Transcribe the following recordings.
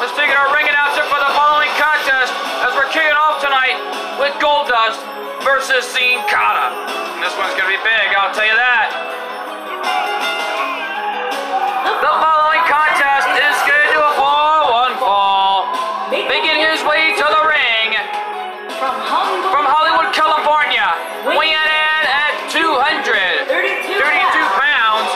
Let's take our ring announcer for the following contest as we're kicking off tonight with Goldust versus Sin Cara. This one's gonna be big, I'll tell you that. The following contest is scheduled to do a 4-1 fall. Making his way to the ring from Hollywood, California, weighing in at 232 pounds,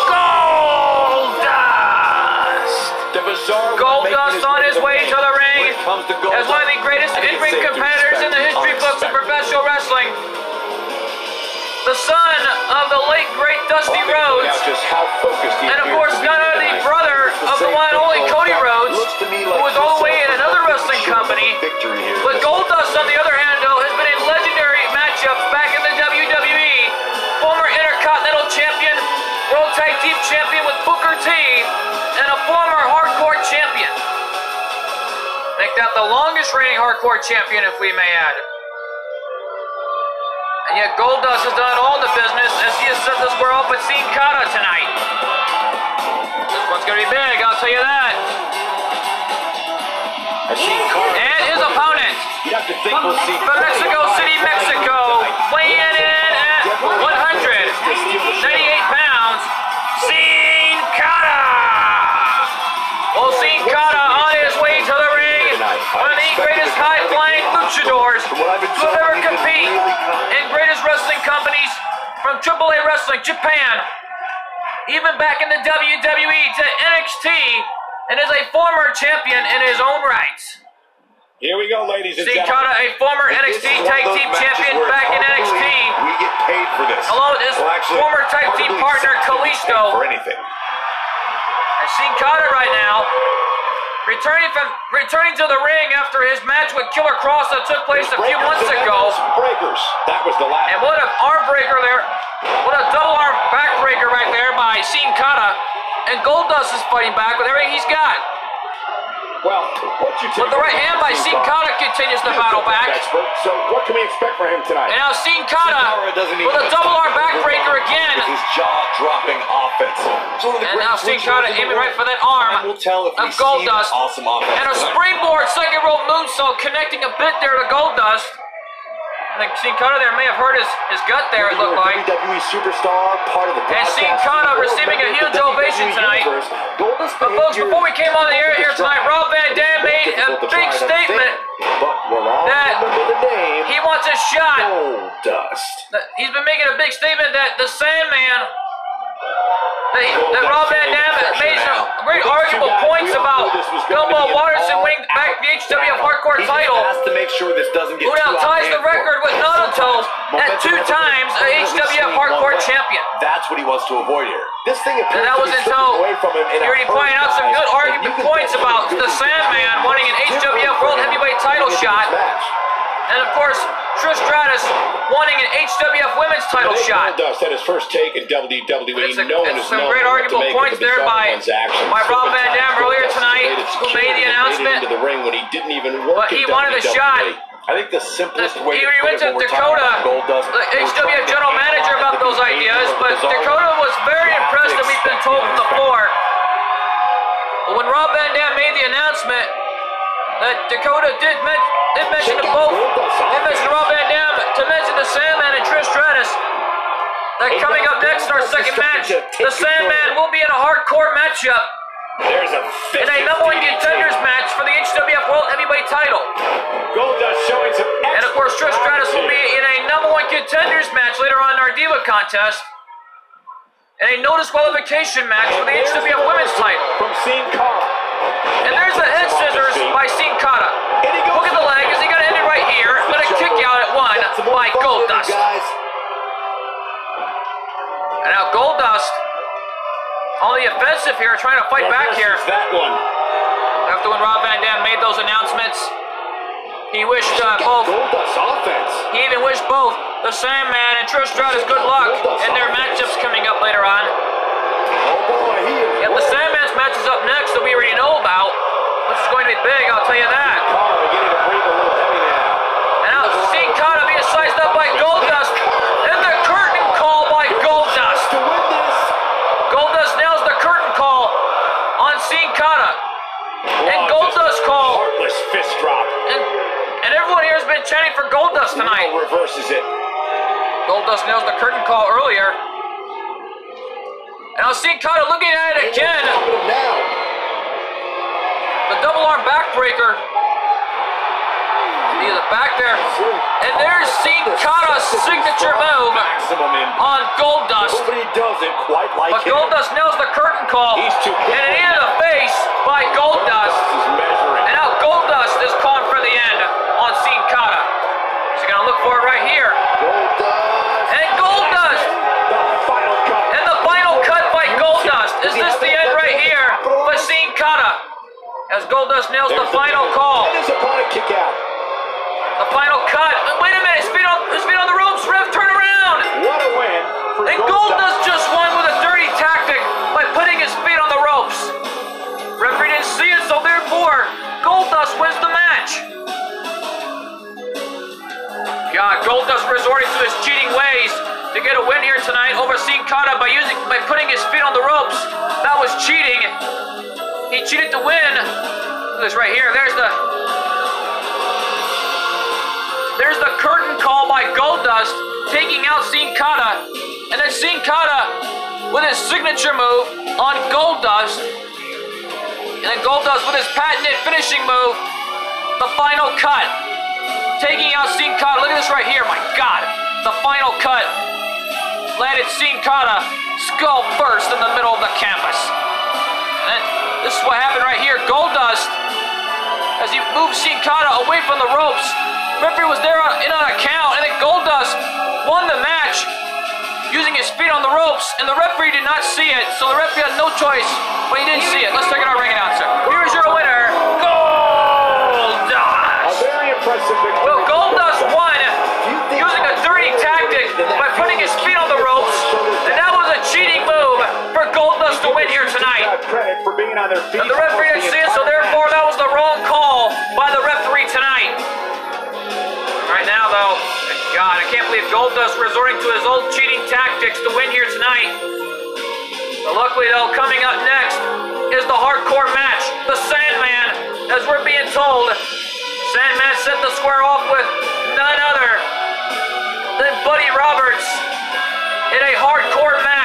Goldust. Goldust on his way to the ring as one of the greatest in-ring competitors in the history books of professional wrestling. The son of the late great Dusty Rhodes, and of course none other than the brother of the one and only Cody Rhodes, who was all the way in another wrestling company. But Goldust, on the other hand, though, has been in legendary matchups back in the WWE. Former Intercontinental Champion, World Tag Team Champion with Booker T, and a former Hardcore Champion. Make that the longest reigning Hardcore Champion, if we may add. And yet Goldust has done all the business as he has set the square off with Sin Cara tonight. This one's going to be big, I'll tell you that. And his opponent from Mexico City, Mexico, weighing in at 198 pounds, Sin Cara. Well, Sin Cara on his way to the ring, one of the greatest high-flying luchadors to ever compete in greatest wrestling companies from AAA Wrestling Japan, even back in the WWE to NXT, and is a former champion in his own rights. Here we go, ladies and Sin gentlemen. Cara, a former NXT Tag Team Champion back in NXT, we get paid for this. along with his former tag team partner Kalisto. For anything. And Sin Cara right now, returning to the ring after his match with Killer Kross that took place a few months ago. Breakers. That was the last. And what an arm breaker there. What a double arm back breaker right there by Sin Cara. And Goldust is fighting back with everything he's got. Well, what's your With the right hand by Sin Cara continues to battle back. So what can we expect from him tonight? And now Sin Cara with a double arm back breaker again. His jaw-dropping offense. And now Sin Cara aiming right for that arm of Goldust. Awesome offense. And a springboard second rope moonsault connecting a bit there to Goldust. I think Sin Cara there may have hurt his gut there, it looked like. WWE superstar, part of the And Sin Cara receiving a huge ovation tonight. But folks, before we came on the air here tonight, Rob Van Dam made a big statement that he wants a shot. He's been making a big statement that the Sandman, that Rob Van Dam made some great arguable points about Bilbo Watterson winning back the HWF Hardcore title, who now ties the record with Naruto at 2 times a HWF Hardcore champion. That's what he wants to avoid here. This thing And that was until he already pointed out some good argument points about the Sandman wanting an HWF World Heavyweight title shot. And of course, Trish Stratus wanting an HWF Women's title shot. Goldust had his first take in WWE. It's some great arguable points there by Rob Van Dam earlier tonight, who made the announcement. But he wanted a shot. I think the simplest way he went to Dakota, the HWF general manager, about those ideas, but Dakota was very impressed that we've been told from the floor. But when Rob Van Dam made the announcement that Dakota did mention to both, did mention Rob Van Dam to mention the Sandman and Trish Stratus, that coming up next in our second match, the Sandman will be in a hardcore matchup in a #1 contenders match for the HWF World Heavyweight title. And of course, Trish Stratus will be in a #1 contenders match later on in our Diva contest, and a no disqualification match for the HWF Women's title. And there's the head scissors by Sin Cara. Look at the leg, as he got to end it right here, but a kick out at 1 by Goldust. And now Goldust on the offensive here, trying to fight back here. After when Rob Van Dam made those announcements, he wished both. He even wished both the Sandman and Trish Stratus good luck in their matchups coming up later on. Yet the Sandman's match is up next that we already know about, which is going to be big, I'll tell you that. And now Sin Cara being sized up by Goldust, and the curtain call by Goldust. Goldust nails the curtain call on Sin Cara. and Goldust call. Heartless fist drop. And everyone here has been chanting for Goldust tonight. Now reverses it. Goldust nails the curtain call earlier. And I'll see Kata looking at it again. Now. The double arm backbreaker. He's back there. And there's Sin Kata's signature move on Goldust. Nobody does it quite like But him. Goldust nails the curtain call. He's too quick. And an knee to the face by Goldust. Is measuring. And now Goldust is calling for the end on Sin Kata. He's going to look for it right here. Goldust. And Goldust. The final cut. And the final cut by Goldust. Is this the end right here for Sin Kata? As Goldust nails the final call. And his opponent kick out. The final cut. Wait a minute, his feet on the ropes. Ref, turn around. What a win for And Goldust just won with a dirty tactic by putting his feet on the ropes. Referee didn't see it, so therefore, Goldust wins the match. God, Goldust resorting to his cheating ways to get a win here tonight over Sin Kata by putting his feet on the ropes. That was cheating. He cheated to win. Look at this right here. There's the curtain call by Goldust, taking out Sin Kata. And then Sin Kata with his signature move on Goldust. And then Goldust with his patented finishing move, the final cut. Taking out Sin Kata. Look at this right here, my God. The final cut landed Sin Kata skull first in the middle of the canvas. And this is what happened right here. Goldust, as he moved Sin Kata away from the ropes, referee was there in on a count, and then Goldust won the match using his feet on the ropes, and the referee did not see it, so the referee had no choice, but he didn't see it. Let's check out our ring announcer. Here's your winner, Goldust. A very impressive victory. Well, Goldust won using a dirty tactic by putting his feet on the ropes, and that was a cheating move for Goldust to win here tonight. Credit for being on their feet. And the referee didn't see it, so therefore that was the wrong call by the referee tonight. Right now, though, God, I can't believe Goldust resorting to his old cheating tactics to win here tonight. But luckily, though, coming up next is the hardcore match, the Sandman, as we're being told. Sandman set to square off with none other than Buddy Roberts in a hardcore match.